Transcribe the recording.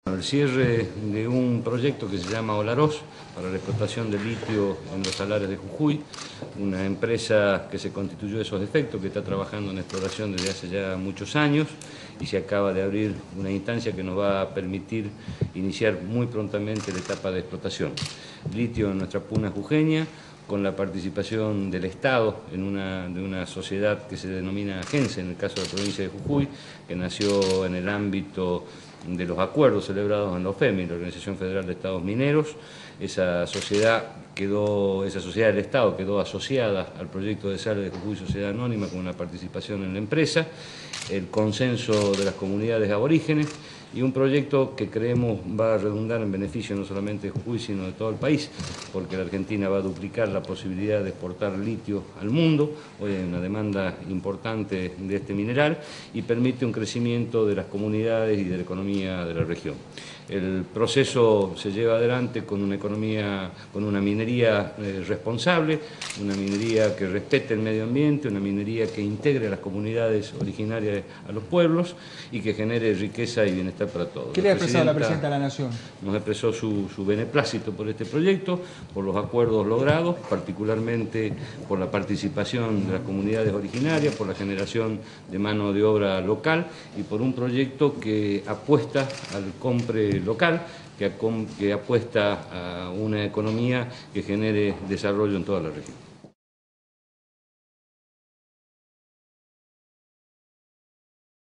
El cierre de un proyecto que se llama Olaroz para la explotación de litio en los salares de Jujuy, una empresa que se constituyó de esos efectos, que está trabajando en exploración desde hace ya muchos años y se acaba de abrir una instancia que nos va a permitir iniciar muy prontamente la etapa de explotación. Litio en nuestra puna jujeña, con la participación del Estado de una sociedad que se denomina Agencia, en el caso de la provincia de Jujuy, que nació en el ámbito de los acuerdos celebrados en la OFEMI, la Organización Federal de Estados Mineros. Esa sociedad del Estado quedó asociada al proyecto de sal de Jujuy Sociedad Anónima con una participación en la empresa, el consenso de las comunidades aborígenes y un proyecto que creemos va a redundar en beneficio no solamente de Jujuy, sino de todo el país, porque la Argentina va a duplicar la posibilidad de exportar litio al mundo. Hoy hay una demanda importante de este mineral y permite un crecimiento de las comunidades y de la economía de la región. El proceso se lleva adelante con una economía, con una minería responsable, una minería que respete el medio ambiente, una minería que integre a las comunidades originarias a los pueblos y que genere riqueza y bienestar para todos. ¿Qué le ha expresado la Presidenta de la Nación? Nos expresó su beneplácito por este proyecto, por los acuerdos logrados, particularmente por la participación de las comunidades originarias, por la generación de mano de obra local y por un proyecto que apuesta al compre local, que apuesta a una economía que genere desarrollo en toda la región.